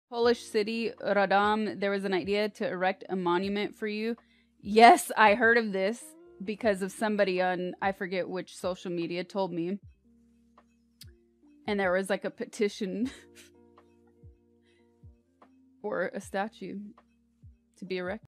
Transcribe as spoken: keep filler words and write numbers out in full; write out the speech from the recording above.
Polish city, Radom, there was an idea to erect a monument for you. Yes, I heard of this because of somebody on, I forget which social media, told me. And there was like a petition for a statue to be erected.